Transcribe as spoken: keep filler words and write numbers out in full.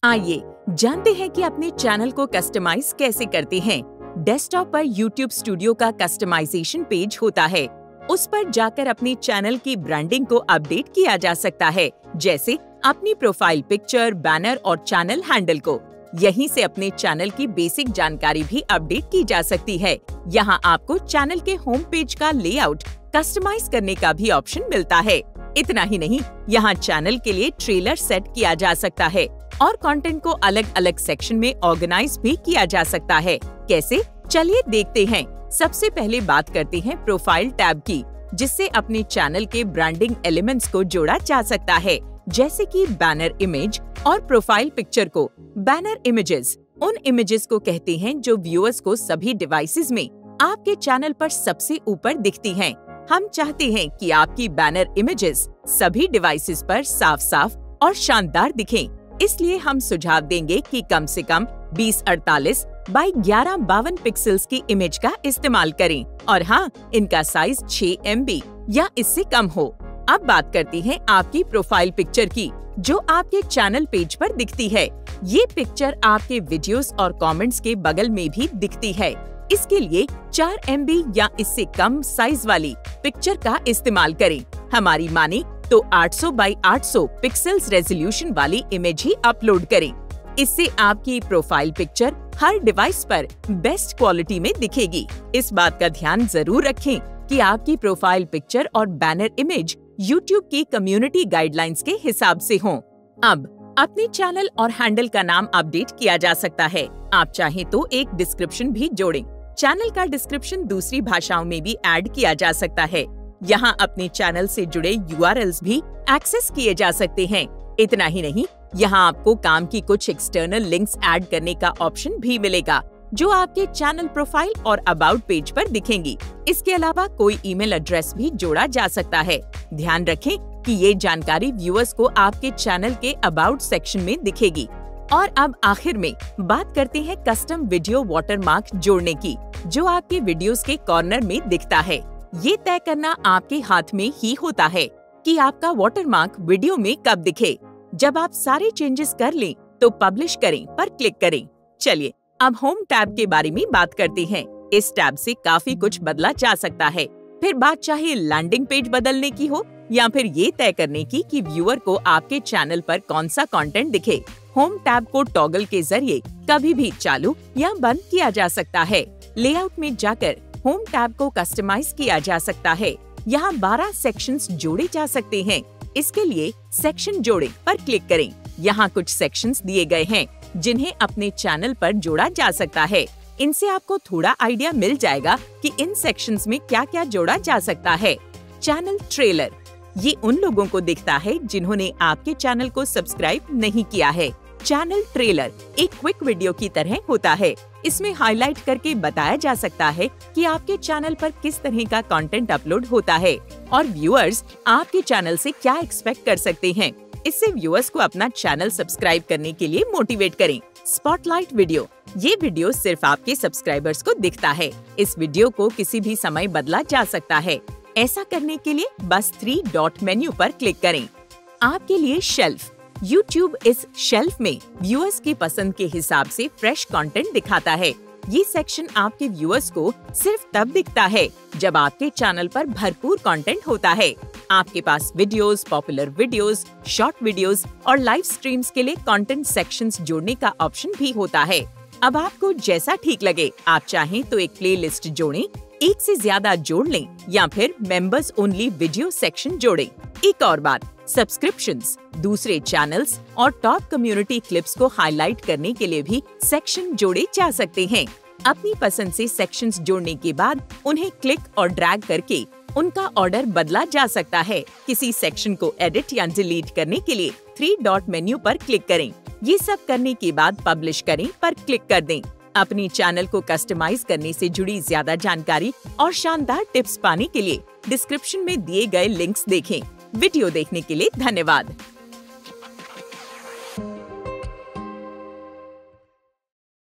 आइए जानते हैं कि अपने चैनल को कस्टमाइज कैसे करते हैं। डेस्कटॉप पर यूट्यूब स्टूडियो का कस्टमाइजेशन पेज होता है। उस पर जाकर अपने चैनल की ब्रांडिंग को अपडेट किया जा सकता है, जैसे अपनी प्रोफाइल पिक्चर, बैनर और चैनल हैंडल को। यहीं से अपने चैनल की बेसिक जानकारी भी अपडेट की जा सकती है। यहाँ आपको चैनल के होम पेज का लेआउट कस्टमाइज करने का भी ऑप्शन मिलता है। इतना ही नहीं, यहाँ चैनल के लिए ट्रेलर सेट किया जा सकता है और कंटेंट को अलग अलग सेक्शन में ऑर्गेनाइज भी किया जा सकता है। कैसे? चलिए देखते हैं। सबसे पहले बात करते हैं प्रोफाइल टैब की, जिससे अपने चैनल के ब्रांडिंग एलिमेंट्स को जोड़ा जा सकता है, जैसे कि बैनर इमेज और प्रोफाइल पिक्चर को। बैनर इमेजेस उन इमेजेस को कहते हैं जो व्यूअर्स को सभी डिवाइसेस में आपके चैनल पर सबसे ऊपर दिखती हैं। हम चाहते हैं कि आपकी बैनर इमेजेस सभी डिवाइसेस पर साफ साफ और शानदार दिखें। इसलिए हम सुझाव देंगे कि कम से कम बीस अड़तालीस बाई ग्यारह बावन पिक्सेल्स की इमेज का इस्तेमाल करें और हाँ, इनका साइज छह एम बी या इससे कम हो। अब बात करते हैं आपकी प्रोफाइल पिक्चर की, जो आपके चैनल पेज पर दिखती है। ये पिक्चर आपके वीडियोस और कमेंट्स के बगल में भी दिखती है। इसके लिए चार एम बी या इससे कम साइज वाली पिक्चर का इस्तेमाल करें। हमारी माने तो आठ सौ बाई आठ सौ पिक्सेल्स रेजोल्यूशन वाली इमेज ही अपलोड करें। इससे आपकी प्रोफाइल पिक्चर हर डिवाइस पर बेस्ट क्वालिटी में दिखेगी। इस बात का ध्यान जरूर रखें कि आपकी प्रोफाइल पिक्चर और बैनर इमेज यूट्यूब की कम्युनिटी गाइडलाइंस के हिसाब से हों। अब अपने चैनल और हैंडल का नाम अपडेट किया जा सकता है। आप चाहें तो एक डिस्क्रिप्शन भी जोड़ें। चैनल का डिस्क्रिप्शन दूसरी भाषाओं में भी ऐड किया जा सकता है। यहाँ अपने चैनल से जुड़े यू आर एल्स भी एक्सेस किए जा सकते हैं। इतना ही नहीं, यहाँ आपको काम की कुछ एक्सटर्नल लिंक्स ऐड करने का ऑप्शन भी मिलेगा, जो आपके चैनल प्रोफाइल और अबाउट पेज पर दिखेंगी। इसके अलावा कोई ईमेल एड्रेस भी जोड़ा जा सकता है। ध्यान रखें कि ये जानकारी व्यूअर्स को आपके चैनल के अबाउट सेक्शन में दिखेगी। और अब आखिर में बात करते हैं कस्टम वीडियो वाटरमार्क जोड़ने की, जो आपके वीडियोस के कॉर्नर में दिखता है। ये तय करना आपके हाथ में ही होता है कि आपका वाटरमार्क वीडियो में कब दिखे। जब आप सारे चेंजेस कर लें तो पब्लिश करें पर क्लिक करें। चलिए अब होम टैब के बारे में बात करते हैं। इस टैब से काफी कुछ बदला जा सकता है। फिर बात चाहे लैंडिंग पेज बदलने की हो या फिर ये तय करने की कि व्यूअर को आपके चैनल पर कौन सा कंटेंट दिखे, होम टैब को टॉगल के जरिए कभी भी चालू या बंद किया जा सकता है। लेआउट में जाकर होम टैब को कस्टमाइज किया जा सकता है। यहाँ बारह सेक्शंस जोड़े जा सकते हैं। इसके लिए सेक्शन जोड़े पर क्लिक करें। यहाँ कुछ सेक्शंस दिए गए हैं जिन्हें अपने चैनल पर जोड़ा जा सकता है। इनसे आपको थोड़ा आइडिया मिल जाएगा कि इन सेक्शंस में क्या क्या जोड़ा जा सकता है। चैनल ट्रेलर, ये उन लोगों को दिखता है जिन्होंने आपके चैनल को सब्सक्राइब नहीं किया है। चैनल ट्रेलर एक क्विक वीडियो की तरह होता है। इसमें हाईलाइट करके बताया जा सकता है कि आपके चैनल पर किस तरह का कंटेंट अपलोड होता है और व्यूअर्स आपके चैनल से क्या एक्सपेक्ट कर सकते हैं। इससे व्यूअर्स को अपना चैनल सब्सक्राइब करने के लिए मोटिवेट करें। स्पॉटलाइट वीडियो, ये वीडियो सिर्फ आपके सब्सक्राइबर्स को दिखता है। इस वीडियो को किसी भी समय बदला जा सकता है। ऐसा करने के लिए बस थ्री डॉट मेन्यू पर क्लिक करें। आपके लिए शेल्फ, यूट्यूब इस शेल्फ में व्यूअर्स की पसंद के हिसाब से फ्रेश कंटेंट दिखाता है। ये सेक्शन आपके व्यूअर्स को सिर्फ तब दिखता है जब आपके चैनल पर भरपूर कंटेंट होता है। आपके पास videos, popular videos, short videos और लाइव स्ट्रीम्स के लिए कंटेंट सेक्शंस जोड़ने का ऑप्शन भी होता है। अब आपको जैसा ठीक लगे, आप चाहें तो एक प्लेलिस्ट जोड़ें, एक से ज्यादा जोड़ लें या फिर मेंबर्स ओनली वीडियो सेक्शन जोड़ें। एक और बात, सब्सक्रिप्शंस, दूसरे चैनल्स और टॉप कम्युनिटी क्लिप्स को हाईलाइट करने के लिए भी सेक्शन जोड़े जा सकते हैं। अपनी पसंद से सेक्शंस जोड़ने के बाद उन्हें क्लिक और ड्रैग करके उनका ऑर्डर बदला जा सकता है। किसी सेक्शन को एडिट या डिलीट करने के लिए थ्री डॉट मेन्यू पर क्लिक करें। ये सब करने के बाद पब्लिश करें पर क्लिक कर दें। अपनी चैनल को कस्टमाइज करने से जुड़ी ज्यादा जानकारी और शानदार टिप्स पाने के लिए डिस्क्रिप्शन में दिए गए लिंक्स देखें। वीडियो देखने के लिए धन्यवाद।